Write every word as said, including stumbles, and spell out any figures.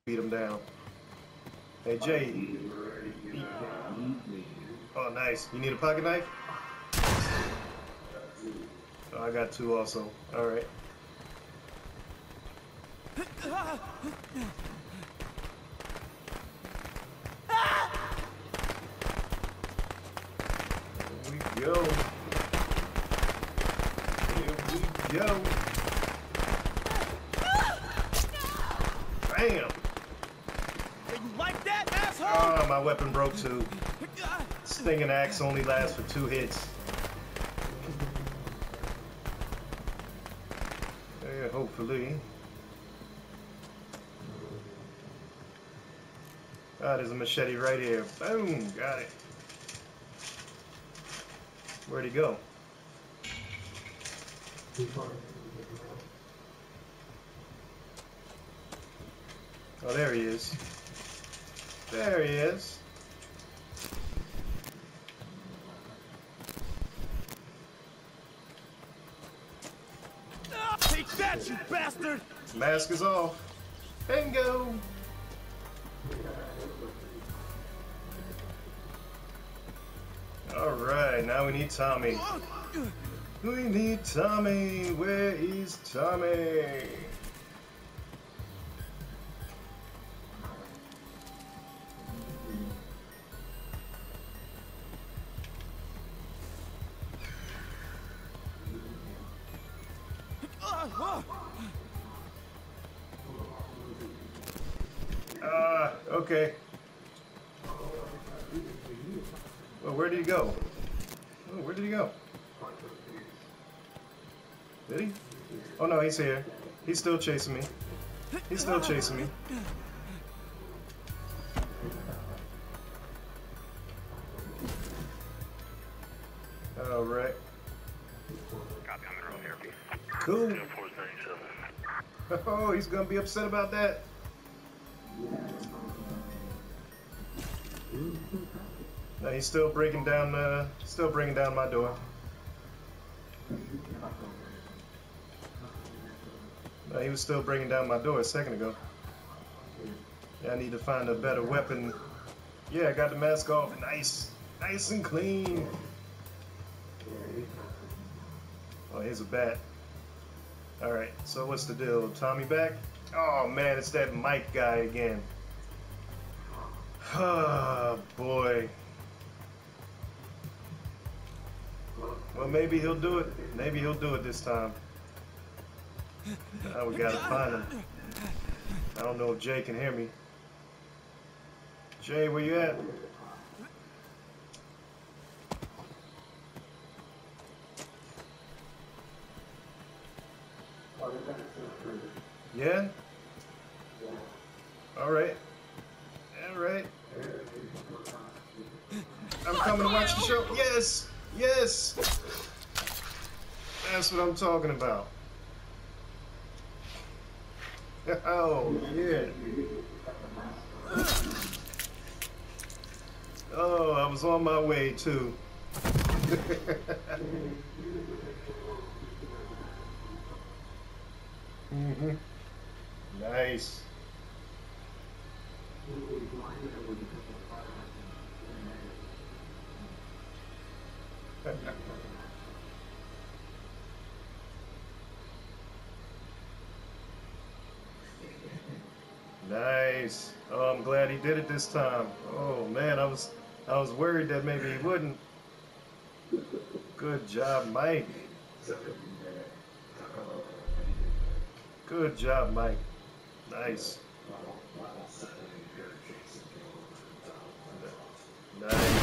beat him down. Hey, Jay. Oh, nice. You need a pocket knife? Oh, I got two also. All right. Here we go. Here we go. Bam! You like that, asshole? Oh, my weapon broke too. Stinging axe only lasts for two hits. Yeah, hopefully. Ah, there's a machete right here. Boom! Got it. Where'd he go? Oh, there he is. There he is. Take that, you bastard! Mask is off. Bingo! Alright, now we need Tommy. We need Tommy. Where is Tommy? Ah, uh, okay. Well, where did he go? Oh, where did he go? Did he? Oh no, he's here. He's still chasing me. He's still chasing me. All right. Copy on the road here, please. Cool. Oh, he's gonna be upset about that. No, he's still breaking down. Uh, still bringing down my door. No, he was still bringing down my door a second ago. Yeah, I need to find a better weapon. Yeah, I got the mask off. Nice, nice and clean. Oh, here's a bat. All right. So what's the deal? Tommy back? Oh man, it's that Mike guy again. Oh boy. Well, maybe he'll do it. Maybe he'll do it this time. Now we gotta find him. I don't know if Jay can hear me. Jay, where you at? Yeah? All right. All right. I'm coming to watch the show. Yes! Yes! That's what I'm talking about. Oh, yeah. Oh, I was on my way, too. Mm-hmm. Nice. Nice. Oh, I'm glad he did it this time. Oh man, I was I was worried that maybe he wouldn't. Good job, Mike. Good job, Mike. Nice. Nice.